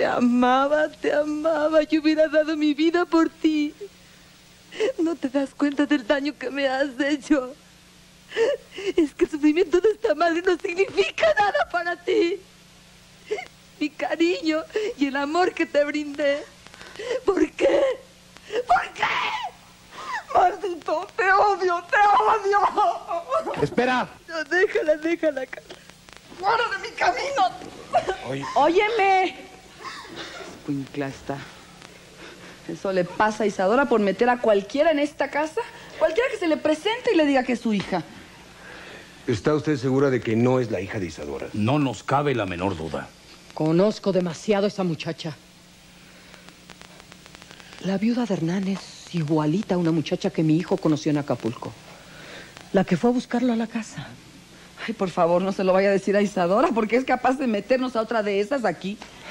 Te amaba, te amaba. Yo hubiera dado mi vida por ti. No te das cuenta del daño que me has hecho. Es que el sufrimiento de esta madre no significa nada para ti. Mi cariño y el amor que te brindé. ¿Por qué? ¿Por qué? ¡Maldito! ¡Te odio! ¡Te odio! ¡Espera! No, déjala, Carla. ¡Fuera de mi camino! Oye. ¡Óyeme! Escuincla está. Eso le pasa a Isadora por meter a cualquiera en esta casa. Cualquiera que se le presente y le diga que es su hija. ¿Está usted segura de que no es la hija de Isadora? No nos cabe la menor duda. Conozco demasiado a esa muchacha. La viuda de Hernán es igualita a una muchacha que mi hijo conoció en Acapulco. La que fue a buscarlo a la casa. Ay, por favor, no se lo vaya a decir a Isadora, porque es capaz de meternos a otra de esas aquí.